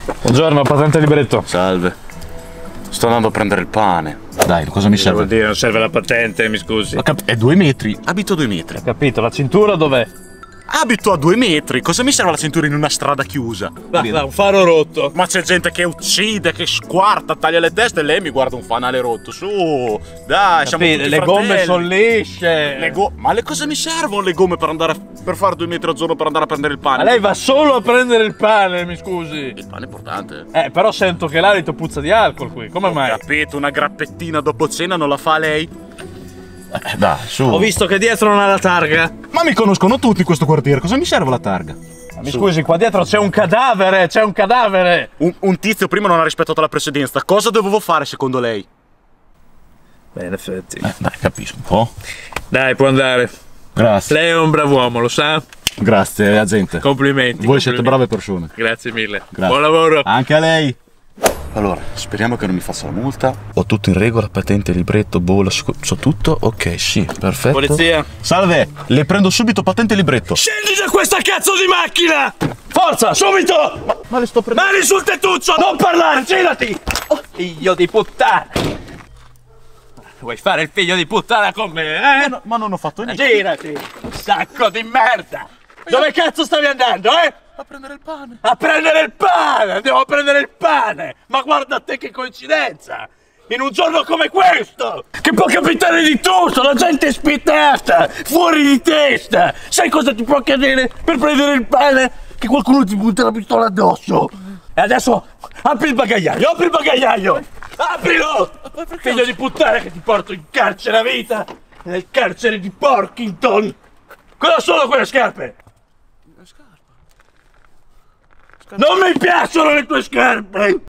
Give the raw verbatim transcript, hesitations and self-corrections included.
Buongiorno, patente libretto. Salve. Sto andando a prendere il pane. Dai, cosa mi serve? Vuol dire, non serve la patente, mi scusi. È due metri. Abito a due metri. Ho capito, la cintura dov'è? Abito a due metri. Cosa mi serve la cintura in una strada chiusa? Va, va, un faro rotto. Ma c'è gente che uccide, che squarta, taglia le teste e lei mi guarda un fanale rotto. Su, dai, siamo tutti le fratelli. gomme sono lisce. Le go Ma le cosa mi servono le gomme per andare a... per fare due metri al giorno per andare a prendere il pane? Ma lei va solo a prendere il pane, mi scusi. Il pane è importante. Eh, però sento che l'alito puzza di alcol qui. Come mai? Ho capito, una grappettina dopo cena non la fa lei? Eh, dai, su. Ho visto che dietro non ha la targa. Ma mi conoscono tutti in questo quartiere, cosa mi serve la targa? Mi scusi, qua dietro c'è un cadavere, c'è un cadavere. Un, un tizio prima non ha rispettato la precedenza. Cosa dovevo fare secondo lei? Beh, in effetti. Eh, dai, capisco un po'. Dai, può andare. Grazie. Lei è un brav'uomo, lo sa? Grazie, agente. Complimenti. Voi complimenti. siete brave persone. Grazie mille. Grazie. Buon lavoro. Anche a lei. Allora, speriamo che non mi faccia la multa. Ho tutto in regola, patente, libretto, bolla, so tutto. Ok, sì, perfetto. Polizia. Salve, le prendo subito patente e libretto. Scendi da questa cazzo di macchina! Forza, subito! Ma, ma le sto prendendo. Mani sul tettuccio, non parlare, girati! Oh, figlio di puttana! Vuoi fare il figlio di puttana con me, eh? Ma, no, ma non ho fatto niente. Girati! Sacco di merda! Dove cazzo stavi andando, eh? A prendere il pane. A prendere il pane! Andiamo a prendere il pane! Ma guarda te che coincidenza! In un giorno come questo! Che può capitare di tutto! La gente è spietata! Fuori di testa! Sai cosa ti può accadere per prendere il pane? Che qualcuno ti butta la pistola addosso! E adesso apri il bagagliaio! Apri il bagagliaio! Aprilo! Figlio di puttana che ti porto in carcere a vita! Nel carcere di Porkington! Cosa sono quelle scarpe? Non mi piacciono le tue scarpe!